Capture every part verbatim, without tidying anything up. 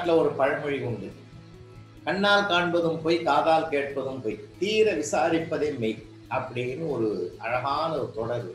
நாட்டுல ஒரு பழமொழி உண்டு. கண்ணால் காண்பதும் பொய், காதால் கேட்பதும் பொய், தீர விசாரிப்பதே மெய் அப்படின்னு ஒரு அழகான ஒரு தொடர்.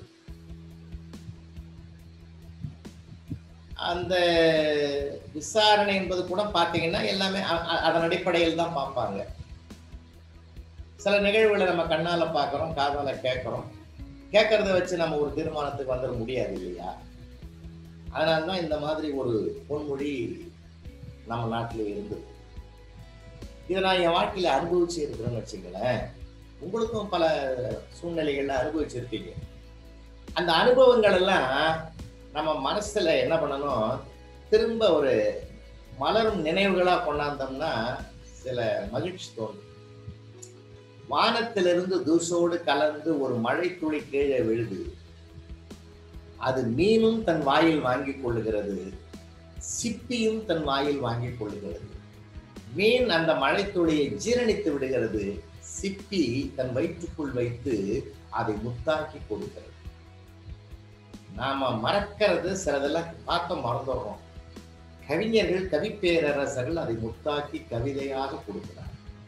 அந்த விசாரணை என்பது கூட பார்த்தீங்கன்னா, எல்லாமே அ அ அதன் அடிப்படையில் தான் பார்ப்பாங்க. சில நிகழ்வுகள நம்ம கண்ணால பார்க்குறோம், காதால கேட்கிறோம். கேட்கிறத வச்சு நம்ம ஒரு தீர்மானத்துக்கு வந்துர முடியாது இல்லையா? அதனால தான் இந்த மாதிரி ஒரு பொன்மொழி நம்ம நாட்டில இருந்தது. இத நான் என் வாழ்க்கையில அனுபவிச்சு இருக்கிறேன்னு வச்சுக்கங்களேன். உங்களுக்கும் பல சூழ்நிலைகள்ல அனுபவிச்சிருப்பீங்க. அந்த அனுபவங்கள் எல்லாம் நம்ம மனசுல என்ன பண்ணணும், திரும்ப ஒரு மலரும் நினைவுகளா கொண்டாந்தோம்னா, சில மகிழ்ச்சி தோணும். வானத்திலிருந்து தூசோடு கலந்து ஒரு மழைத்துளி கீழே விழுது. அது மீனும் தன் வாயில் வாங்கிக் கொள்ளுகிறது. சிப்பியும் தன் வாயில் வாங்கிக் கொள்ளுகிறது. மீன் அந்த மழைத்துளியை ஜீரணித்து விடுகிறது. சிப்பி தன் வயிற்றுக்குள் வைத்து அதை முத்தாக்கி கொடுக்கிறது. நாம மறக்கிறது சிலதெல்லாம் பார்க்க மறந்துடுறோம். கவிஞர்கள், கவிப்பேரரசர்கள் அதை முத்தாக்கி கவிதையாக கொடுக்கிறார்.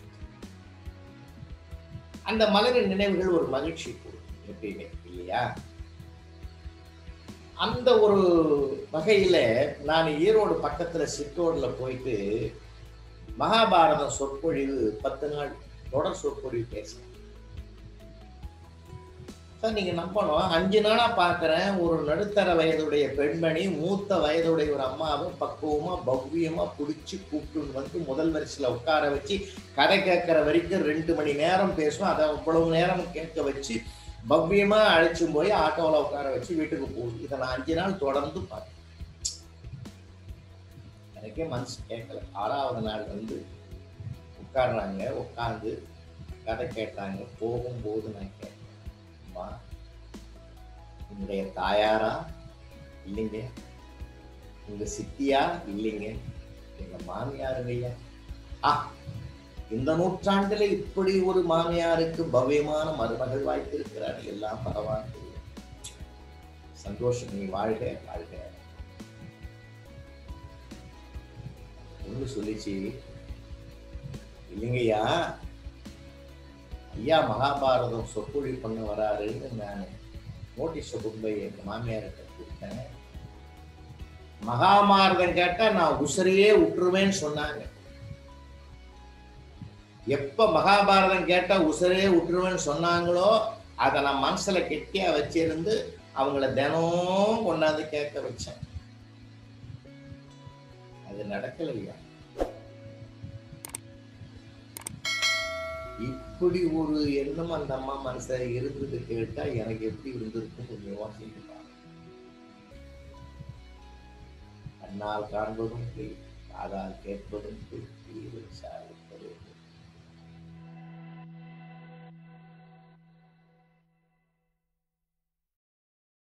அந்த மலரின் நினைவுகள் ஒரு மகிழ்ச்சி கொடுக்கும் எப்பயுமே இல்லையா? அந்த ஒரு வகையில நான் ஈரோடு பக்கத்துல சித்தோடுல போயிட்டு மகாபாரதம் சொற்பொழிவு பத்து நாள் தொடர் சொற்பொழிவு பேசினேன். சார் நீங்க நம்பணும், அஞ்சு நாளா பார்க்கிறேன் ஒரு நடுத்தர வயதுடைய பெண்மணி மூத்த வயதுடைய ஒரு அம்மாவை பக்குவமா பவ்யமா பிடிச்சி கூப்பிட்டு வந்து முதல் வரிசையில உட்கார வச்சு கதை கேட்கிற வரைக்கும் ரெண்டு மணி நேரம் பேசும். அதை அவ்வளவு நேரம் கேட்க வச்சு பவ்யமா அழைச்சும் போய் ஆட்டோவில் உட்கார வச்சு வீட்டுக்கு போகுது. இதை நான் அஞ்சு நாள் தொடர்ந்து பார்த்தேன். எனக்கே மனசு கேட்கல. ஆறாவது நாள் வந்து உட்கார்றாங்க, உட்கார்ந்து கதை கேட்டாங்க. போகும்போது நான் கேட்டேன், அம்மா உங்களுடைய தாயாரா? இல்லைங்க. உங்க சித்தியா? இல்லைங்க. எங்க மாமியாருங்கய்யா. ஆ, இந்த நூற்றாண்டுல இப்படி ஒரு மாமியாருக்கு பவ்யமான மருமகள் வாய்த்திருக்கிறார். எல்லாம் பரவாயில்லை, சந்தோஷம், நீ வாழ்க வாழ்க. ஒண்ணு சொல்லிச்சு, இல்லைங்கய்யா, ஐயா மகாபாரதம் சொற்பொழிவு பண்ண வராருன்னு நான் நோட்டீஸ் கொண்டு போய் எங்க மாமியார்கிட்ட கொடுத்தேன். மகாபாரதம் கேட்டா நான் உசிரையே விட்டுருவேன்னு சொன்னாங்க. எப்ப மகாபாரதம் கேட்டா உசிரையே விட்டுருவேன்னு சொன்னாங்களோ அதை நான் மனசுல கெட்டியா வச்சிருந்து அவங்கள தினம் கொண்டாந்து கேட்க வச்சேன். அது நடக்கலையா? இப்படி ஒரு எண்ணம் அந்த அம்மா மனசுல இருந்தது கேட்டா எனக்கு எப்படி இருந்திருக்கும் கொஞ்சம் யோசிக்கலாம். கண்ணால் காண்பதும் பொய், காதால் கேட்பதும் பொய், தீர விசாரிப்பதும் பொய்.